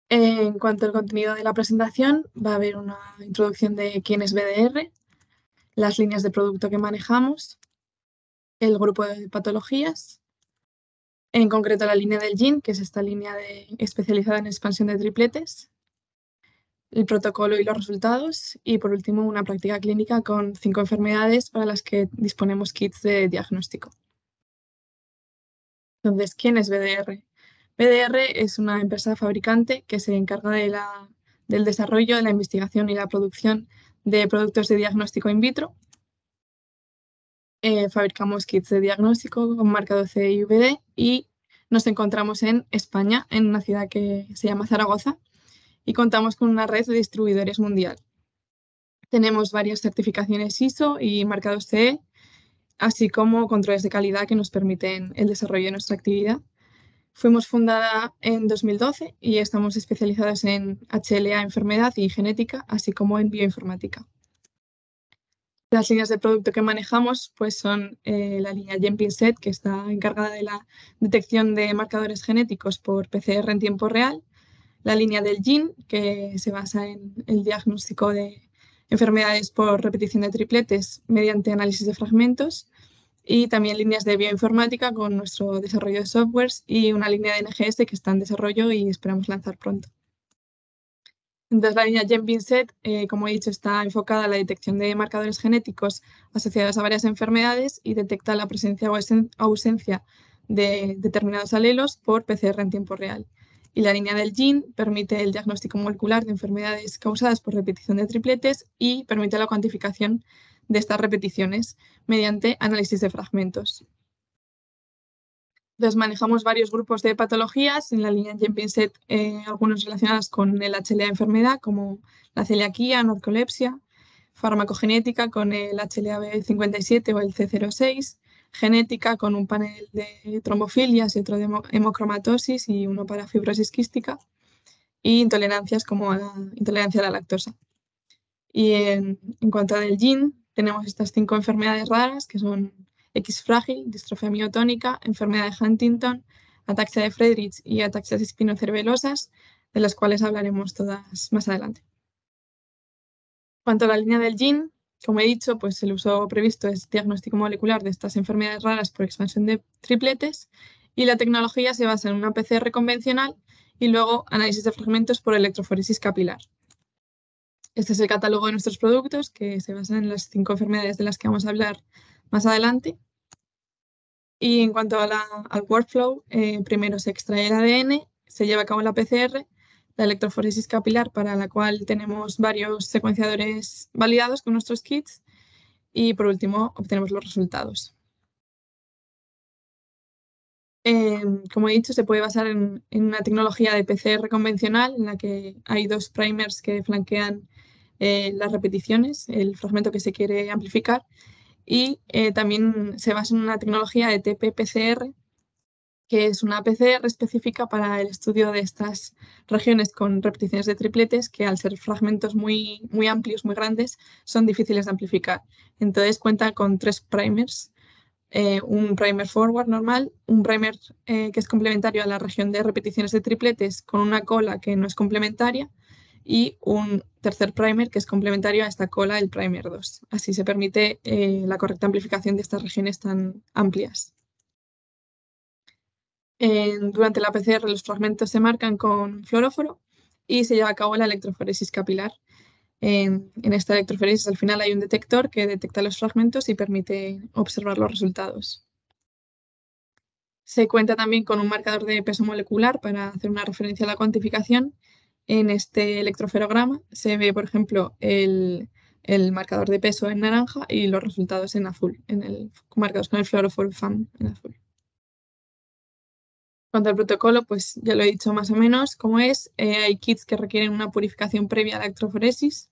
En cuanto al contenido de la presentación, va a haber una introducción de quién es BDR, las líneas de producto que manejamos, el grupo de patologías, en concreto la línea del GIN, que es esta línea especializada en expansión de tripletes, el protocolo y los resultados, y por último una práctica clínica con 5 enfermedades para las que disponemos kits de diagnóstico. Entonces, ¿quién es BDR? BDR es una empresa fabricante que se encarga del desarrollo, de la investigación y la producción de productos de diagnóstico in vitro. Fabricamos kits de diagnóstico con marcado CE-IVD y nos encontramos en España, en una ciudad que se llama Zaragoza, y contamos con una red de distribuidores mundial. Tenemos varias certificaciones ISO y marcados CE, así como controles de calidad que nos permiten el desarrollo de nuestra actividad. Fuimos fundada en 2012 y estamos especializados en HLA, enfermedad y genética, así como en bioinformática. Las líneas de producto que manejamos pues son la línea GenPinset, que está encargada de la detección de marcadores genéticos por PCR en tiempo real, la línea del GIN, que se basa en el diagnóstico de enfermedades por repetición de tripletes mediante análisis de fragmentos, y también líneas de bioinformática con nuestro desarrollo de softwares y una línea de NGS que está en desarrollo y esperamos lanzar pronto. Entonces, la línea GenPinset, como he dicho, está enfocada a la detección de marcadores genéticos asociados a varias enfermedades y detecta la presencia o ausencia de determinados alelos por PCR en tiempo real. Y la línea del GIN permite el diagnóstico molecular de enfermedades causadas por repetición de tripletes y permite la cuantificación de estas repeticiones mediante análisis de fragmentos. Entonces, manejamos varios grupos de patologías en la línea GenPinset, algunos relacionados con el HLA enfermedad, como la celiaquía, narcolepsia, farmacogenética con el HLA-B57 o el C06, genética con un panel de trombofilias y otro de hemocromatosis y uno para fibrosis quística, y intolerancias como la intolerancia a la lactosa. Y en cuanto al GIN, tenemos estas 5 enfermedades raras que son X frágil, distrofia miotónica, enfermedad de Huntington, ataxia de Friedreich y ataxias espinocerebelosas, de las cuales hablaremos todas más adelante. En cuanto a la línea del GIN, como he dicho, pues el uso previsto es diagnóstico molecular de estas enfermedades raras por expansión de tripletes, y la tecnología se basa en una PCR convencional y luego análisis de fragmentos por electroforesis capilar. Este es el catálogo de nuestros productos, que se basan en las 5 enfermedades de las que vamos a hablar más adelante. Y en cuanto al workflow, primero se extrae el ADN, se lleva a cabo la PCR, la electroforesis capilar, para la cual tenemos varios secuenciadores validados con nuestros kits, y por último obtenemos los resultados. Como he dicho, se puede basar en una tecnología de PCR convencional en la que hay 2 primers que flanquean las repeticiones, el fragmento que se quiere amplificar, y también se basa en una tecnología de TP-PCR, que es una PCR específica para el estudio de estas regiones con repeticiones de tripletes que, al ser fragmentos muy, muy amplios, muy grandes, son difíciles de amplificar. Entonces cuenta con 3 primers. Un primer forward normal, un primer que es complementario a la región de repeticiones de tripletes con una cola que no es complementaria, y un tercer primer que es complementario a esta cola, el primer 2. Así se permite la correcta amplificación de estas regiones tan amplias. Durante la PCR los fragmentos se marcan con fluoróforo y se lleva a cabo la electroforesis capilar. En esta electroforesis al final hay un detector que detecta los fragmentos y permite observar los resultados. Se cuenta también con un marcador de peso molecular para hacer una referencia a la cuantificación. En este electroferograma se ve, por ejemplo, el marcador de peso en naranja y los resultados en azul, marcados con el fluoróforo FAM en azul. En cuanto al protocolo, pues ya lo he dicho más o menos cómo es. Hay kits que requieren una purificación previa a la electroforesis.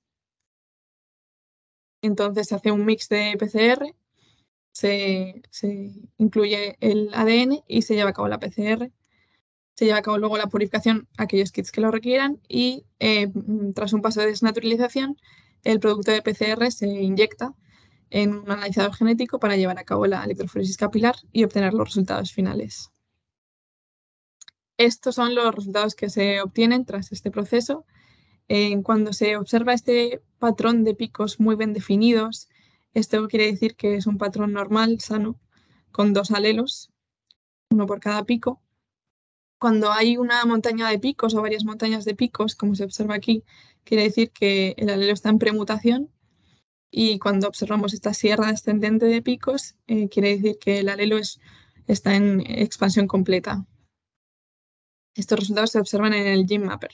Entonces se hace un mix de PCR, se incluye el ADN y se lleva a cabo la PCR. Se lleva a cabo luego la purificación a aquellos kits que lo requieran y tras un paso de desnaturalización, el producto de PCR se inyecta en un analizador genético para llevar a cabo la electroforesis capilar y obtener los resultados finales. Estos son los resultados que se obtienen tras este proceso. Cuando se observa este patrón de picos muy bien definidos, esto quiere decir que es un patrón normal, sano, con 2 alelos, uno por cada pico. Cuando hay una montaña de picos o varias montañas de picos, como se observa aquí, quiere decir que el alelo está en premutación. Y cuando observamos esta sierra descendente de picos, quiere decir que el alelo está en expansión completa. Estos resultados se observan en el GenMapper.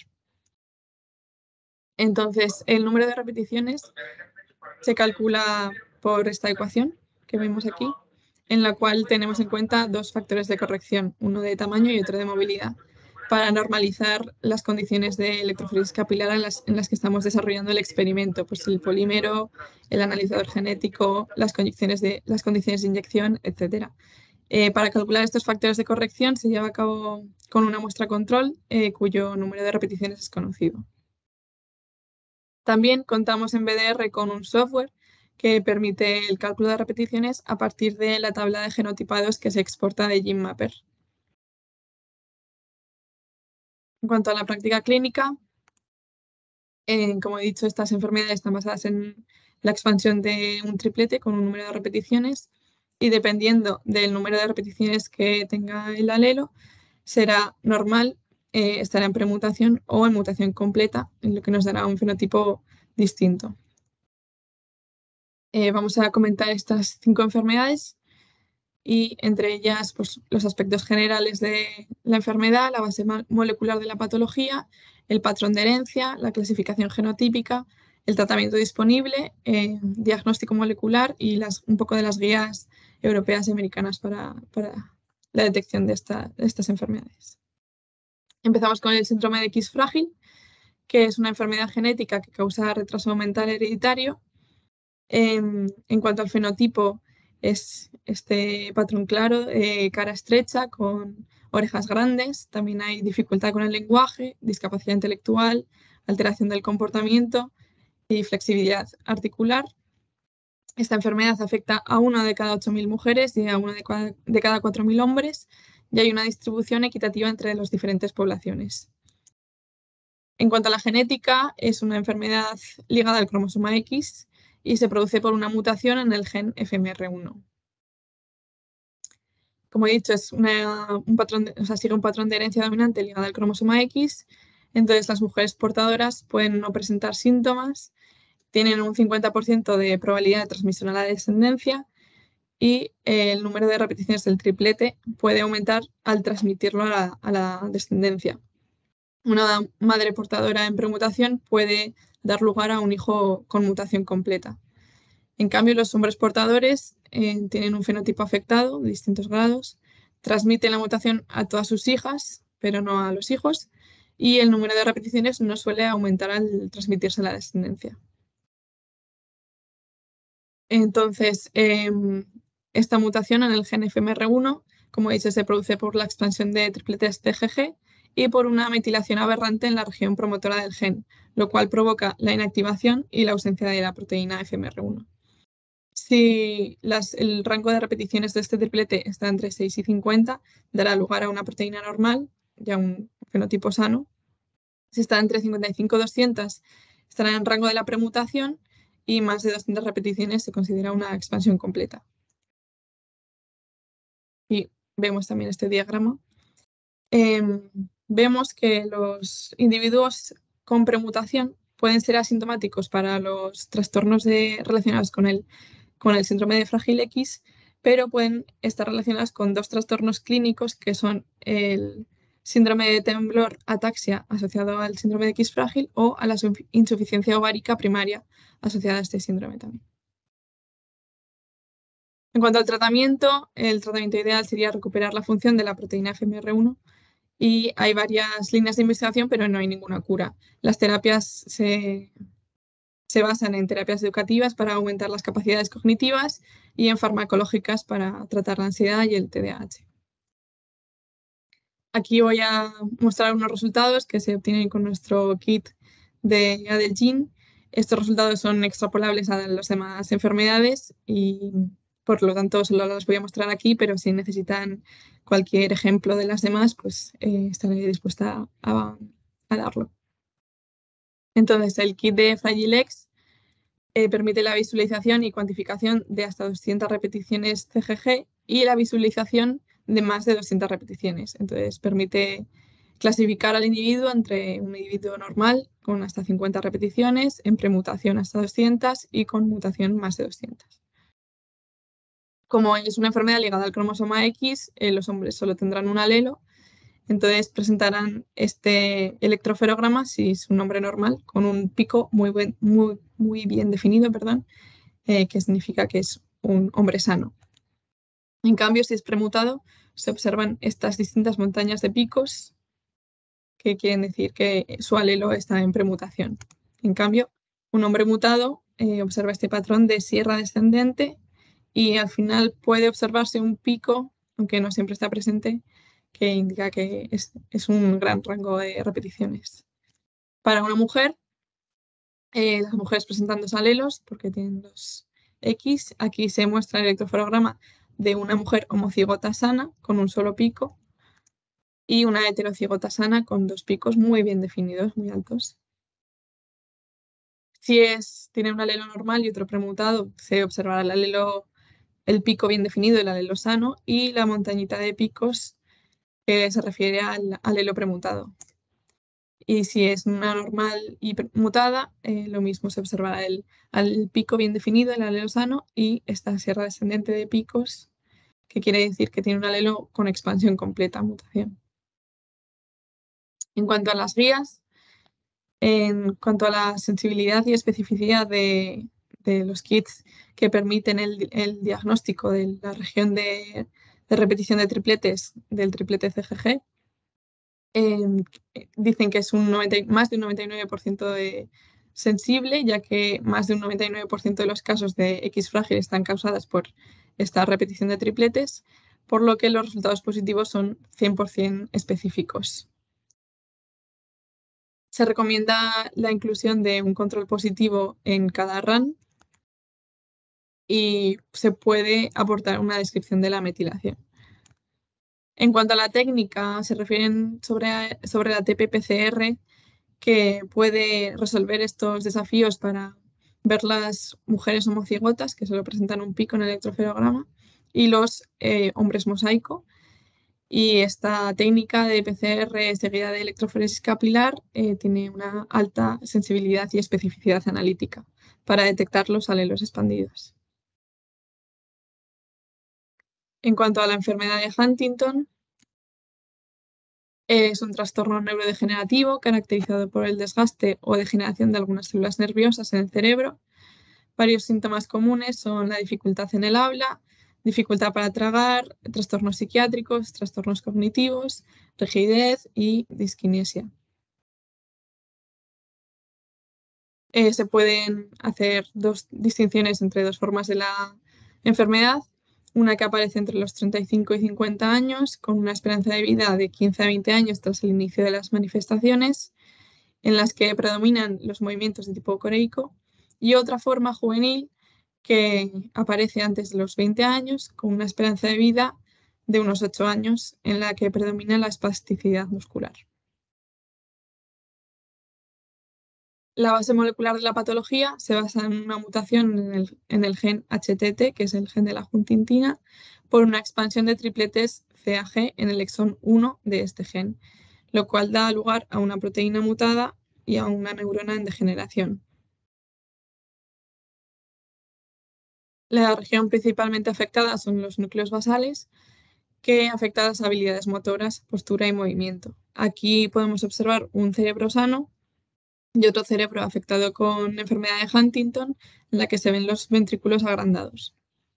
Entonces, el número de repeticiones se calcula por esta ecuación que vemos aquí, en la cual tenemos en cuenta 2 factores de corrección, uno de tamaño y otro de movilidad, para normalizar las condiciones de electroforesis capilar en las que estamos desarrollando el experimento, pues el polímero, el analizador genético, las condiciones de inyección, etc. Para calcular estos factores de corrección se lleva a cabo con una muestra control cuyo número de repeticiones es conocido. También contamos en BDR con un software que permite el cálculo de repeticiones a partir de la tabla de genotipados que se exporta de GenMapper. En cuanto a la práctica clínica, como he dicho, estas enfermedades están basadas en la expansión de un triplete con un número de repeticiones y dependiendo del número de repeticiones que tenga el alelo, será normal, estará en premutación o en mutación completa, en lo que nos dará un fenotipo distinto. Vamos a comentar estas 5 enfermedades y entre ellas pues, los aspectos generales de la enfermedad, la base molecular de la patología, el patrón de herencia, la clasificación genotípica, el tratamiento disponible, diagnóstico molecular y un poco de las guías europeas y americanas para la detección de estas enfermedades. Empezamos con el síndrome de X frágil, que es una enfermedad genética que causa retraso mental hereditario. En cuanto al fenotipo, es este patrón claro, cara estrecha, con orejas grandes. También hay dificultad con el lenguaje, discapacidad intelectual, alteración del comportamiento y flexibilidad articular. Esta enfermedad afecta a 1 de cada 8.000 mujeres y a 1 de cada 4.000 hombres, y hay una distribución equitativa entre las diferentes poblaciones. En cuanto a la genética, es una enfermedad ligada al cromosoma X y se produce por una mutación en el gen FMR1. Como he dicho, es sigue un patrón de herencia dominante ligado al cromosoma X, entonces las mujeres portadoras pueden no presentar síntomas, tienen un 50% de probabilidad de transmisión a la descendencia y el número de repeticiones del triplete puede aumentar al transmitirlo a la descendencia. Una madre portadora en premutación puede dar lugar a un hijo con mutación completa. En cambio, los hombres portadores tienen un fenotipo afectado de distintos grados, transmiten la mutación a todas sus hijas, pero no a los hijos, y el número de repeticiones no suele aumentar al transmitirse a la descendencia. Entonces, esta mutación en el gen FMR1, como he dicho, se produce por la expansión de tripletes TGG y por una metilación aberrante en la región promotora del gen, lo cual provoca la inactivación y la ausencia de la proteína FMR1. Si el rango de repeticiones de este triplete está entre 6 y 50, dará lugar a una proteína normal, ya un fenotipo sano. Si está entre 55 y 200, estará en rango de la premutación y más de 200 repeticiones se considera una expansión completa. Y vemos también este diagrama. Vemos que los individuos con premutación pueden ser asintomáticos para los trastornos relacionados con el síndrome de Frágil X, pero pueden estar relacionados con 2 trastornos clínicos que son el síndrome de temblor ataxia asociado al síndrome de X frágil o a la insuficiencia ovárica primaria asociada a este síndrome también. En cuanto al tratamiento, el tratamiento ideal sería recuperar la función de la proteína FMR1 y hay varias líneas de investigación, pero no hay ninguna cura. Las terapias se basan en terapias educativas para aumentar las capacidades cognitivas y en farmacológicas para tratar la ansiedad y el TDAH. Aquí voy a mostrar unos resultados que se obtienen con nuestro kit de Adelgene. Estos resultados son extrapolables a las demás enfermedades y por lo tanto solo las voy a mostrar aquí, pero si necesitan cualquier ejemplo de las demás, pues estaré dispuesta a darlo. Entonces, el kit de Fragilex permite la visualización y cuantificación de hasta 200 repeticiones CGG y la visualización de más de 200 repeticiones. Entonces, permite clasificar al individuo entre un individuo normal con hasta 50 repeticiones, en premutación hasta 200 y con mutación más de 200. Como es una enfermedad ligada al cromosoma X, los hombres solo tendrán un alelo, entonces presentarán este electroferograma, si es un hombre normal, con un pico muy bien definido, perdón, que significa que es un hombre sano. En cambio, si es premutado, se observan estas distintas montañas de picos, que quieren decir que su alelo está en premutación. En cambio, un hombre mutado observa este patrón de sierra descendente y al final puede observarse un pico, aunque no siempre está presente, que indica que es un gran rango de repeticiones. Para una mujer, las mujeres presentan dos alelos porque tienen dos X. Aquí se muestra el electroferograma de una mujer homocigota sana con un solo pico y una heterocigota sana con dos picos muy bien definidos, muy altos. Si tiene un alelo normal y otro premutado, se observará el pico bien definido, el alelo sano, y la montañita de picos que se refiere al alelo premutado. Y si es una normal y mutada, lo mismo se observará el pico bien definido, el alelo sano, y esta sierra descendente de picos, que quiere decir que tiene un alelo con expansión completa, mutación. En cuanto a las guías, en cuanto a la sensibilidad y especificidad de los kits que permiten el diagnóstico de la región de repetición de tripletes del triplete CGG, dicen que es más de un 99% sensible, ya que más de un 99% de los casos de X frágil están causadas por esta repetición de tripletes, por lo que los resultados positivos son 100% específicos. Se recomienda la inclusión de un control positivo en cada run y se puede aportar una descripción de la metilación. En cuanto a la técnica, se refieren sobre la TP-PCR, que puede resolver estos desafíos para ver las mujeres homocigotas, que solo presentan un pico en el electroferograma, y los hombres mosaico. Y esta técnica de PCR seguida de electroforesis capilar tiene una alta sensibilidad y especificidad analítica para detectar los alelos expandidos. En cuanto a la enfermedad de Huntington, es un trastorno neurodegenerativo caracterizado por el desgaste o degeneración de algunas células nerviosas en el cerebro. Varios síntomas comunes son la dificultad en el habla, dificultad para tragar, trastornos psiquiátricos, trastornos cognitivos, rigidez y disquinesia. Se pueden hacer dos distinciones entre dos formas de la enfermedad. Una que aparece entre los 35 y 50 años, con una esperanza de vida de 15 a 20 años tras el inicio de las manifestaciones, en las que predominan los movimientos de tipo coreico, y otra forma juvenil que aparece antes de los 20 años, con una esperanza de vida de unos 8 años, en la que predomina la espasticidad muscular. La base molecular de la patología se basa en una mutación en el gen HTT, que es el gen de la huntingtina, por una expansión de tripletes CAG en el exón 1 de este gen, lo cual da lugar a una proteína mutada y a una neurona en degeneración. La región principalmente afectada son los núcleos basales, que afectan las habilidades motoras, postura y movimiento. Aquí podemos observar un cerebro sano y otro cerebro afectado con enfermedad de Huntington, en la que se ven los ventrículos agrandados.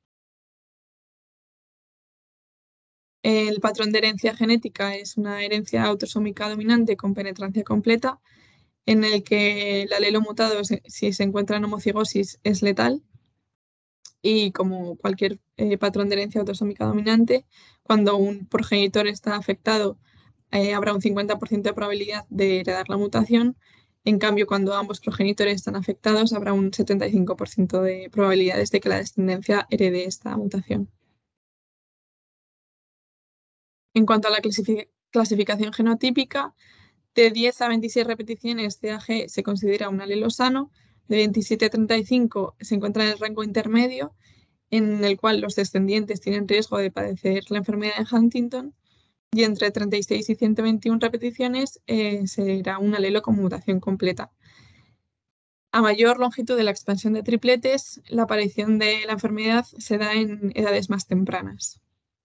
El patrón de herencia genética es una herencia autosómica dominante con penetrancia completa, en el que el alelo mutado, si se encuentra en homocigosis, es letal. Y como cualquier patrón de herencia autosómica dominante, cuando un progenitor está afectado, habrá un 50% de probabilidad de heredar la mutación, En cambio, cuando ambos progenitores están afectados, habrá un 75% de probabilidades de que la descendencia herede esta mutación. En cuanto a la clasificación genotípica, de 10 a 26 repeticiones CAG se considera un alelo sano, de 27 a 35 se encuentra en el rango intermedio, en el cual los descendientes tienen riesgo de padecer la enfermedad de Huntington, y entre 36 y 121 repeticiones será un alelo con mutación completa. A mayor longitud de la expansión de tripletes, la aparición de la enfermedad se da en edades más tempranas.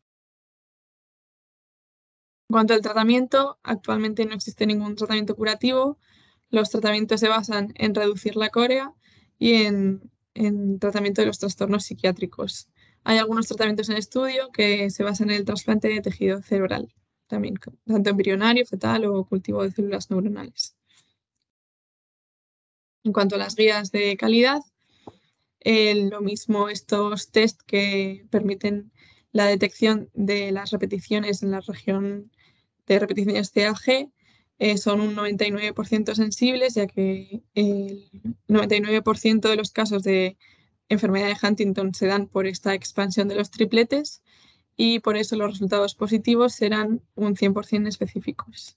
En cuanto al tratamiento, actualmente no existe ningún tratamiento curativo. Los tratamientos se basan en reducir la corea y en tratamiento de los trastornos psiquiátricos. Hay algunos tratamientos en estudio que se basan en el trasplante de tejido cerebral, también tanto embrionario, fetal o cultivo de células neuronales. En cuanto a las guías de calidad, lo mismo estos test que permiten la detección de las repeticiones en la región de repeticiones CAG son un 99% sensibles, ya que el 99% de los casos de enfermedad de Huntington se dan por esta expansión de los tripletes y por eso los resultados positivos serán un 100% específicos.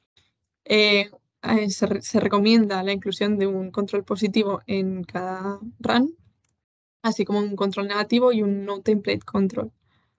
Se recomienda la inclusión de un control positivo en cada run, así como un control negativo y un no template control.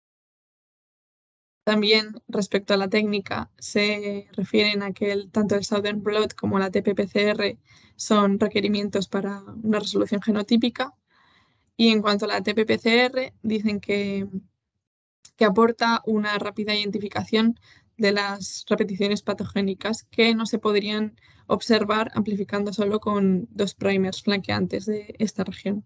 También respecto a la técnica, se refieren a que tanto el Southern Blot como la TPPCR son requerimientos para una resolución genotípica. Y en cuanto a la TPPCR, dicen que aporta una rápida identificación de las repeticiones patogénicas que no se podrían observar amplificando solo con 2 primers flanqueantes de esta región.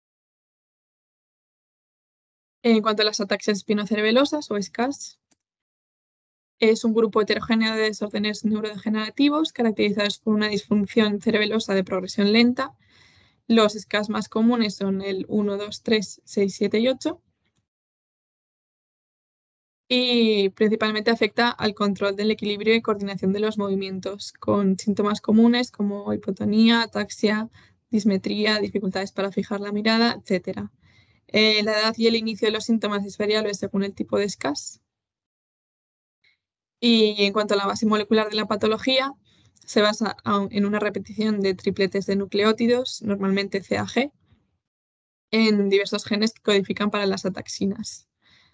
En cuanto a las ataxias espinocerebelosas o SCAS, es un grupo heterogéneo de desórdenes neurodegenerativos caracterizados por una disfunción cerebelosa de progresión lenta. Los SCAS más comunes son el 1, 2, 3, 6, 7 y 8. Y principalmente afecta al control del equilibrio y coordinación de los movimientos, con síntomas comunes como hipotonía, ataxia, dismetría, dificultades para fijar la mirada, etc. La edad y el inicio de los síntomas es variable según el tipo de SCAS. Y en cuanto a la base molecular de la patología, se basa en una repetición de tripletes de nucleótidos, normalmente CAG, en diversos genes que codifican para las ataxinas.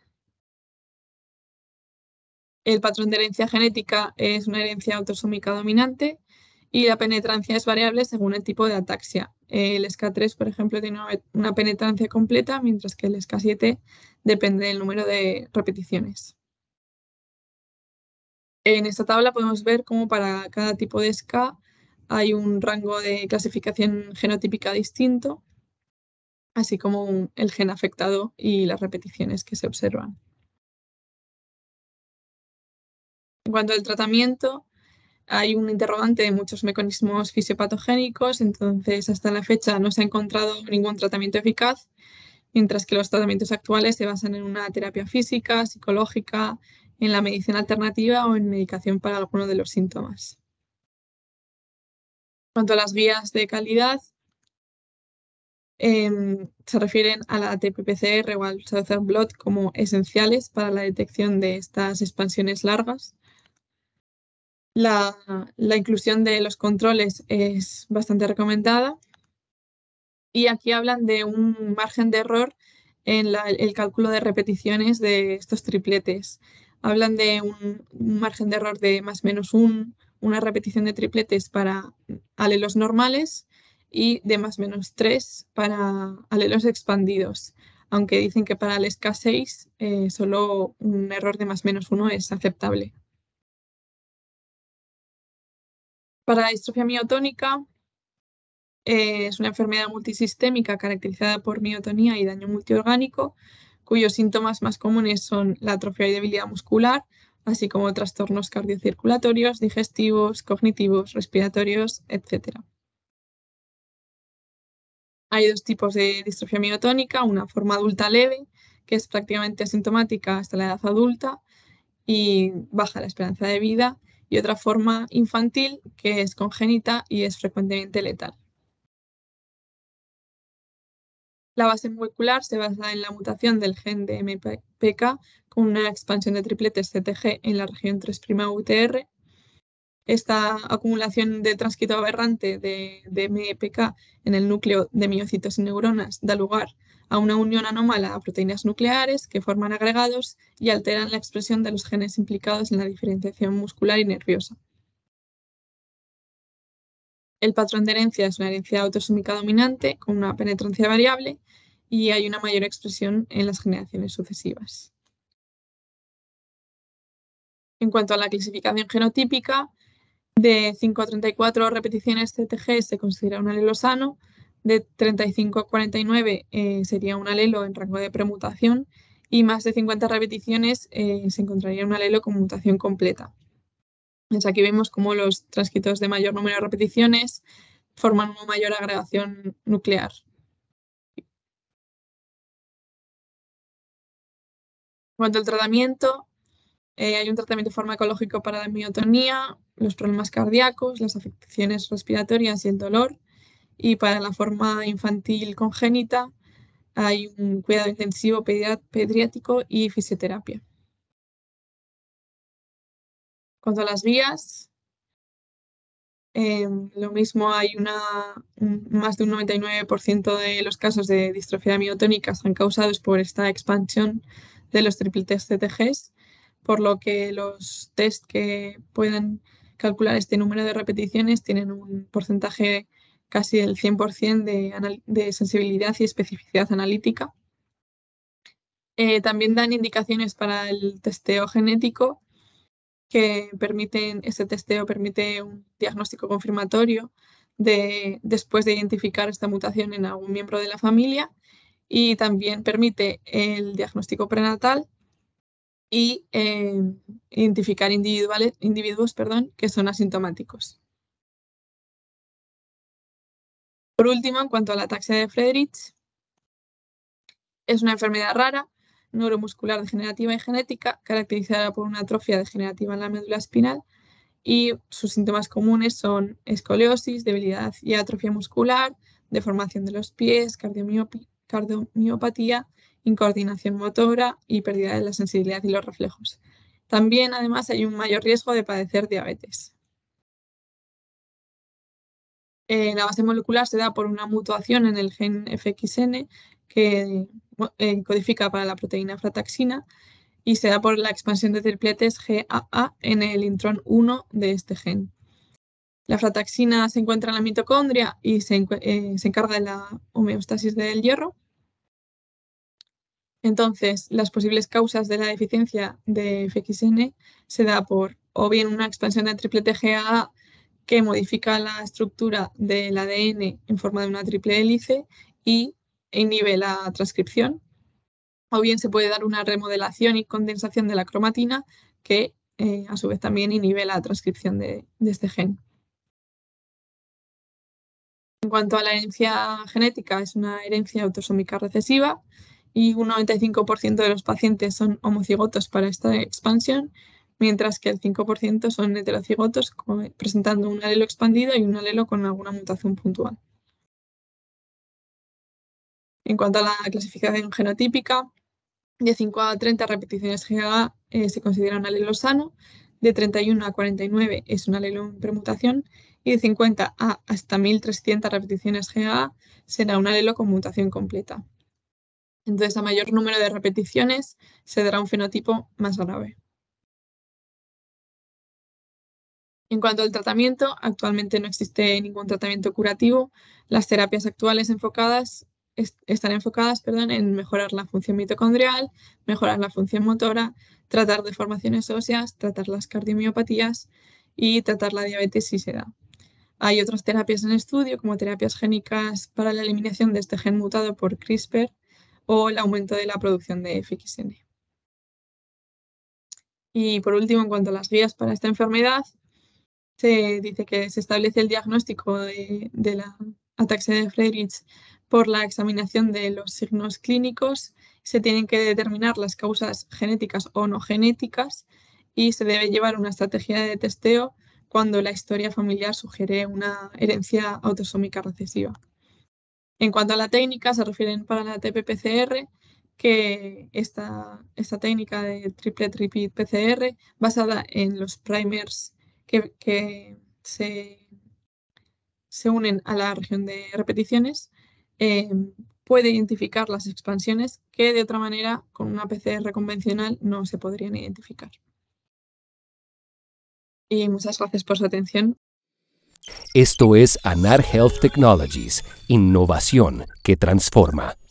El patrón de herencia genética es una herencia autosómica dominante y la penetrancia es variable según el tipo de ataxia. El SCA3, por ejemplo, tiene una penetrancia completa, mientras que el SCA7 depende del número de repeticiones. En esta tabla podemos ver cómo para cada tipo de SCA hay un rango de clasificación genotípica distinto, así como el gen afectado y las repeticiones que se observan. En cuanto al tratamiento, hay un interrogante de muchos mecanismos fisiopatogénicos, entonces hasta la fecha no se ha encontrado ningún tratamiento eficaz, mientras que los tratamientos actuales se basan en una terapia física, psicológica, en la medicina alternativa o en medicación para alguno de los síntomas. En cuanto a las guías de calidad, se refieren a la TPPCR o al Southern Blot como esenciales para la detección de estas expansiones largas. La inclusión de los controles es bastante recomendada y aquí hablan de un margen de error en el cálculo de repeticiones de estos tripletes. Hablan de un margen de error de más o menos una repetición de tripletes para alelos normales y de más o menos 3 para alelos expandidos, aunque dicen que para el SCA6 solo un error de más o menos 1 es aceptable. Para la distrofia miotónica, es una enfermedad multisistémica caracterizada por miotonía y daño multiorgánico, cuyos síntomas más comunes son la atrofia y debilidad muscular, así como trastornos cardiocirculatorios, digestivos, cognitivos, respiratorios, etc. Hay 2 tipos de distrofia miotónica, una forma adulta leve, que es prácticamente asintomática hasta la edad adulta y baja la esperanza de vida, y otra forma infantil que es congénita y es frecuentemente letal. La base molecular se basa en la mutación del gen de MPK con una expansión de tripletes CTG en la región 3' UTR. Esta acumulación de transcrito aberrante de MPK en el núcleo de miocitos y neuronas da lugar a una unión anómala a proteínas nucleares que forman agregados y alteran la expresión de los genes implicados en la diferenciación muscular y nerviosa. El patrón de herencia es una herencia autosómica dominante con una penetrancia variable y hay una mayor expresión en las generaciones sucesivas. En cuanto a la clasificación genotípica, de 5 a 34 repeticiones CTG se considera un alelo sano, de 35 a 49 sería un alelo en rango de premutación y más de 50 repeticiones se encontraría un alelo con mutación completa. Entonces aquí vemos cómo los transcritos de mayor número de repeticiones forman una mayor agregación nuclear. En cuanto al tratamiento, hay un tratamiento farmacológico para la miotonía, los problemas cardíacos, las afecciones respiratorias y el dolor. Y para la forma infantil congénita hay un cuidado intensivo pediátrico y fisioterapia. En cuanto a las vías, lo mismo hay más de un 99% de los casos de distrofia miotónica están causados por esta expansión de los tripletes CTGs, por lo que los test que puedan calcular este número de repeticiones tienen un porcentaje casi del 100% de sensibilidad y especificidad analítica. También dan indicaciones para el testeo genético que este testeo permite un diagnóstico confirmatorio después de identificar esta mutación en algún miembro de la familia y también permite el diagnóstico prenatal y identificar individuos que son asintomáticos. Por último, en cuanto a la ataxia de Friedreich, es una enfermedad rara, neuromuscular degenerativa y genética, caracterizada por una atrofia degenerativa en la médula espinal, y sus síntomas comunes son escoliosis, debilidad y atrofia muscular, deformación de los pies, cardiomiopatía, incoordinación motora y pérdida de la sensibilidad y los reflejos. También, además, hay un mayor riesgo de padecer diabetes. La base molecular se da por una mutación en el gen FXN que codifica para la proteína frataxina y se da por la expansión de tripletes GAA en el intrón 1 de este gen. La frataxina se encuentra en la mitocondria y se encarga de la homeostasis del hierro. Entonces, las posibles causas de la deficiencia de FXN se da por o bien una expansión del triplete GAA que modifica la estructura del ADN en forma de una triple hélice y inhibe la transcripción, o bien se puede dar una remodelación y condensación de la cromatina que a su vez también inhibe la transcripción de este gen. En cuanto a la herencia genética, es una herencia autosómica recesiva y un 95% de los pacientes son homocigotos para esta expansión, mientras que el 5% son heterocigotos presentando un alelo expandido y un alelo con alguna mutación puntual. En cuanto a la clasificación genotípica, de 5 a 30 repeticiones GAA se considera un alelo sano, de 31 a 49 es un alelo en permutación y de 50 a hasta 1300 repeticiones GAA será un alelo con mutación completa. Entonces, a mayor número de repeticiones se dará un fenotipo más grave. En cuanto al tratamiento, actualmente no existe ningún tratamiento curativo. Las terapias actuales están enfocadas en mejorar la función mitocondrial, mejorar la función motora, tratar deformaciones óseas, tratar las cardiomiopatías y tratar la diabetes si se da. Hay otras terapias en estudio, como terapias génicas para la eliminación de este gen mutado por CRISPR o el aumento de la producción de FXN. Y por último, en cuanto a las guías para esta enfermedad, se dice que se establece el diagnóstico de la ataxia de Friedreich por la examinación de los signos clínicos. Se tienen que determinar las causas genéticas o no genéticas y se debe llevar una estrategia de testeo cuando la historia familiar sugiere una herencia autosómica recesiva. En cuanto a la técnica, se refieren para la TP-PCR que esta técnica de triplet repeat PCR, basada en los primers que se unen a la región de repeticiones, puede identificar las expansiones que de otra manera con una PCR convencional no se podrían identificar. Y muchas gracias por su atención. Esto es Anar Health Technologies, innovación que transforma.